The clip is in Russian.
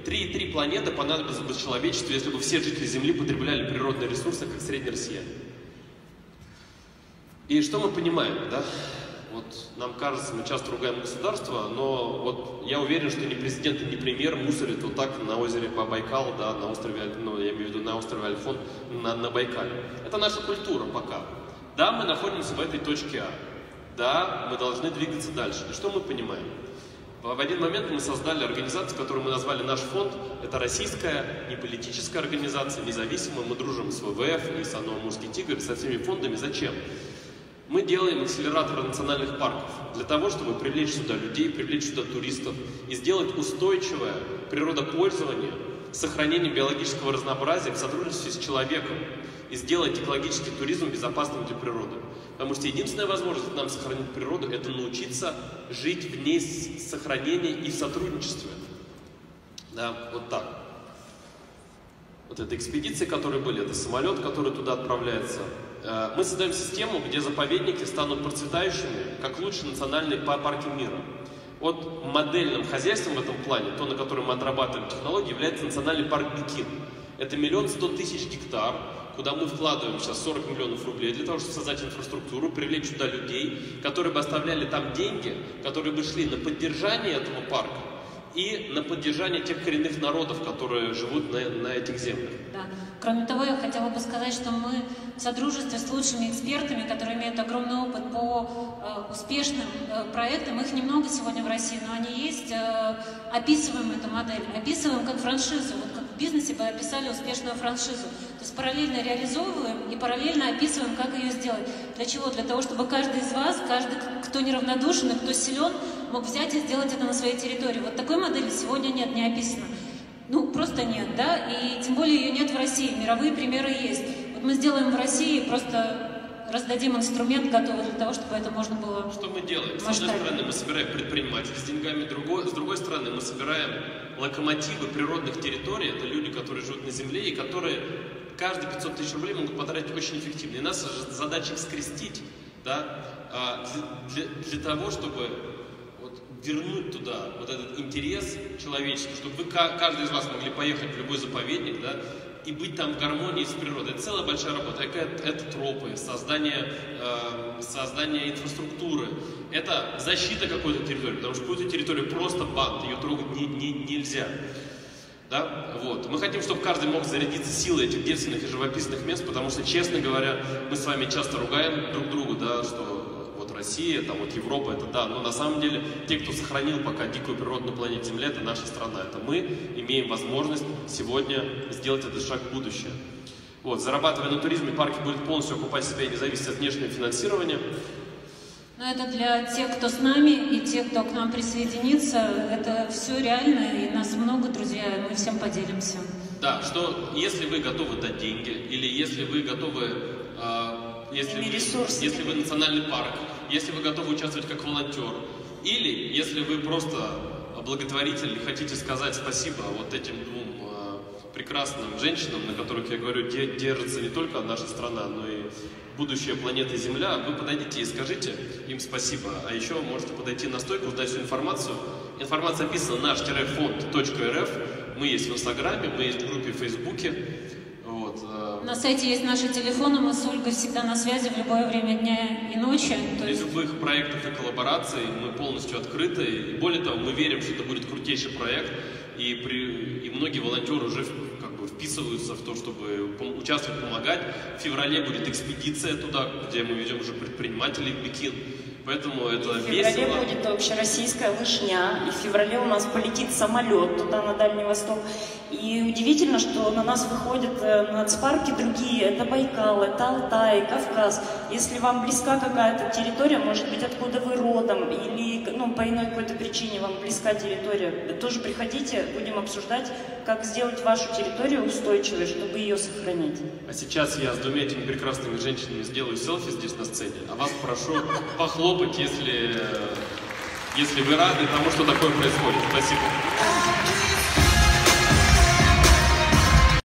3,3 планеты понадобилось бы человечеству, если бы все жители Земли потребляли природные ресурсы, как средний россиянин. И что мы понимаем, да? Вот нам кажется, мы часто ругаем государство, но вот я уверен, что ни президент, ни премьер мусорит вот так на озере Байкал, да, на острове, ну, я имею в виду на острове Альфон, на Байкале. Это наша культура пока. Да, мы находимся в этой точке А. Да, мы должны двигаться дальше. И что мы понимаем? В один момент мы создали организацию, которую мы назвали «Наш фонд». Это российская, не политическая организация, независимая. Мы дружим с ВВФ и с ОНО «Амурский тигр», со всеми фондами. Зачем? Мы делаем акселераторы национальных парков для того, чтобы привлечь сюда людей, привлечь сюда туристов и сделать устойчивое природопользование, сохранение биологического разнообразия в сотрудничестве с человеком и сделать экологический туризм безопасным для природы. Потому что единственная возможность нам сохранить природу – это научиться жить в ней с сохранением и в сотрудничестве. Да, вот так. Вот это экспедиции, которые были, это самолет, который туда отправляется. Мы создаем систему, где заповедники станут процветающими, как лучшие национальные парки мира. Вот модельным хозяйством в этом плане, то, на котором мы отрабатываем технологии, является национальный парк Бикин. Это 1 100 000 гектар, куда мы вкладываем сейчас 40 миллионов рублей для того, чтобы создать инфраструктуру, привлечь сюда людей, которые бы оставляли там деньги, которые бы шли на поддержание этого парка и на поддержание тех коренных народов, которые живут на этих землях. Да. Кроме того, я хотела бы сказать, что мы в содружестве с лучшими экспертами, которые имеют огромный опыт по успешным проектам, их немного сегодня в России, но они есть, описываем эту модель, описываем как франшизу, вот как в бизнесе бы описали успешную франшизу. То есть параллельно реализовываем и параллельно описываем, как ее сделать. Для чего? Для того, чтобы каждый из вас, каждый, кто неравнодушен и кто силен, мог взять и сделать это на своей территории. Вот такой модели сегодня нет, не описано. Ну, просто нет, да, и тем более ее нет в России, мировые примеры есть. Вот мы сделаем в России, просто раздадим инструмент готовый для того, чтобы это можно было. Что мы делаем? С одной стороны, мы собираем предпринимателей с деньгами, с другой стороны, мы собираем локомотивы природных территорий, это люди, которые живут на земле и которые каждые 500 000 рублей могут потратить очень эффективно. И наша задача их скрестить, да, для того, чтобы вернуть туда вот этот интерес человеческий, чтобы каждый из вас могли поехать в любой заповедник, да, и быть там в гармонии с природой. Это целая большая работа. Это тропы, создание инфраструктуры, это защита какой-то территории, потому что какую-то территорию просто бант, ее трогать нельзя. Да? Вот. Мы хотим, чтобы каждый мог зарядиться силой этих девственных и живописных мест, потому что, честно говоря, мы с вами часто ругаем друг друга, да, что вот Россия, там вот Европа, это да, но на самом деле те, кто сохранил пока дикую природу на планете Земля, это наша страна, это мы имеем возможность сегодня сделать этот шаг в будущее. Вот, зарабатывая на туризме, парки будут полностью окупать себя и не зависеть от внешнего финансирования. Но это для тех, кто с нами, и тех, кто к нам присоединится, это все реально, и нас много, друзья, мы всем поделимся. Да, что если вы готовы дать деньги, или если вы готовы, если вы национальный парк, если вы готовы участвовать как волонтер, или если вы просто благотворитель и хотите сказать спасибо вот этим двум прекрасным женщинам, на которых, я говорю, держится не только наша страна, но и будущее планеты Земля, вы подойдите и скажите им спасибо. А еще можете подойти на стойку, сдать всю информацию. Информация описана на наш-фонд.рф. Мы есть в Инстаграме, мы есть в группе в Фейсбуке. Вот. На сайте есть наши телефоны, мы с Ольгой всегда на связи в любое время дня и ночи. Для любых проектов и коллабораций мы полностью открыты. И более того, мы верим, что это будет крутейший проект. И многие волонтеры уже вписываются в то, чтобы участвовать, помогать. В феврале будет экспедиция туда, где мы ведем уже предпринимателей в Бикин. Поэтому это весело. В феврале будет общероссийская лыжня, и в феврале у нас полетит самолет туда, на Дальний Восток. И удивительно, что на нас выходят нацпарки другие. Это Байкал, это Алтай, Кавказ. Если вам близка какая-то территория, может быть, откуда вы родом, или по иной какой-то причине вам близка территория, тоже приходите, будем обсуждать, как сделать вашу территорию устойчивой, чтобы ее сохранить. А сейчас я с двумя этими прекрасными женщинами сделаю селфи здесь на сцене, а вас прошу похлопать, если вы рады тому, что такое происходит. Спасибо.